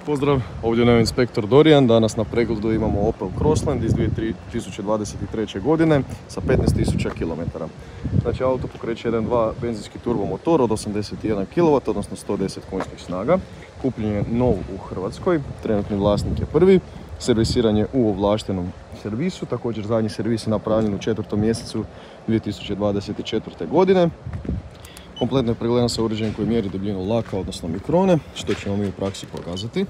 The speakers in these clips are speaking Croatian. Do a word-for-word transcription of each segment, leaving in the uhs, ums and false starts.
pozdrav, ovdje je inspektor Dorijan. Danas na pregledu imamo Opel Crossland iz dvije tisuće dvadeset treće godine sa petnaest tisuća kilometara. Znači auto pokreće jedan dva benzinski turbo motor od osamdeset jedan kilovata, odnosno sto deset konjskih snaga. Kupljen je nov u Hrvatskoj, trenutni vlasnik je prvi. Servisiranje u ovlaštenom servisu, također zadnji servis je napravljen u četvrtom mjesecu dvije tisuće dvadeset četvrte godine. Kompletno je pregledan sa uređajem koji mjeri debljinu laka, odnosno mikrone, što ćemo mi u praksi pokazati.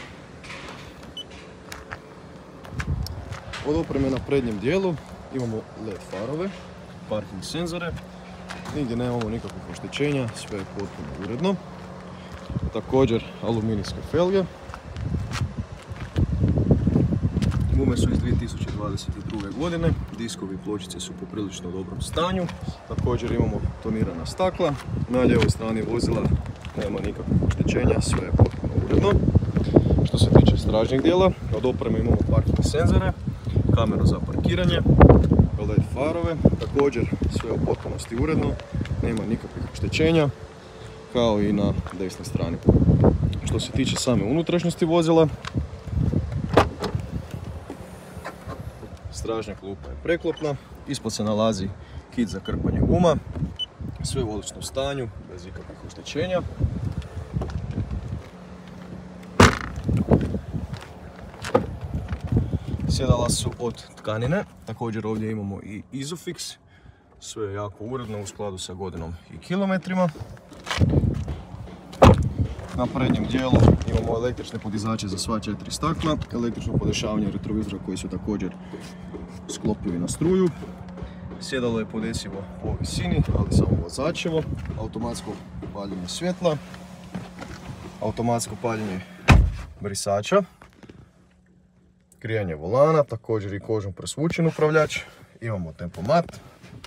Od opreme na prednjem dijelu imamo L E D farove, parking senzore, nigdje nemamo nikakvih oštećenja, sve je potpuno uredno. Također aluminijske felge. Gume su iz dvije tisuće dvadeset druge godine, diskovi i pločice su u poprilično dobrom stanju. Također imamo tonirana stakla, na lijevoj strani vozila nema nikakvih oštećenja, sve je potpuno uredno. Što se tiče stražnjeg dijela, od opreme imamo parking senzore, kameru za parkiranje, L E D farove, također sve u potpunosti uredno, nema nikakvih oštećenja, kao i na desnoj strani. Što se tiče same unutrašnjosti vozila, stražnja klupa je preklopna, ispod se nalazi kit za krpanje guma, sve u odličnom stanju, bez ikakvih oštećenja. Sjedala su od tkanine, također ovdje imamo i Isofix, sve je jako uredno u skladu sa godinom i kilometrima. Na prednjem dijelu imamo električne podizače za sva četiri stakla, električno podešavanje retrovizora koji su također sklopivi na struju. Sjedalo je podesivo po visini, ali samo vozačevo, automatsko paljenje svjetla, automatsko paljenje brisača, grijanje volana, također i kožom presvučen upravljač, imamo tempomat.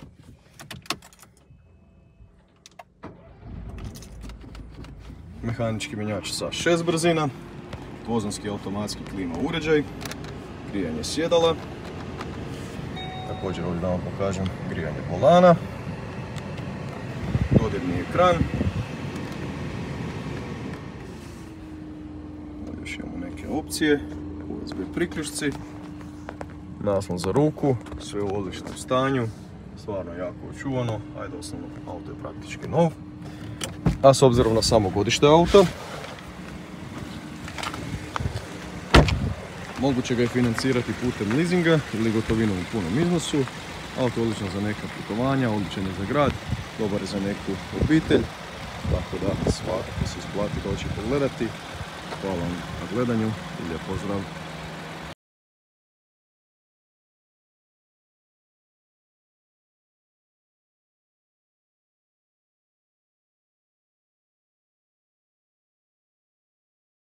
Mehanički mjenjač sa šest brzina, dvozonski automatski klima uređaj, grijanje sjedala, također ovdje da vam pokažem grijanje volana, dodirni ekran, ovdje još imamo neke opcije, U S B priključci, naslon za ruku, sve u odličnom stanju, stvarno jako očuvano, a doslovno auto je praktički nov. A s obzirom na samo godište auta, moguće ga je financirati putem leasinga ili gotovinom u punom iznosu. Auto je odlično za neka putovanja, odličan je za grad, dobar je za neku obitelj, tako da svakako se isplati doći pogledati. Hvala vam na gledanju i lijep pozdrav!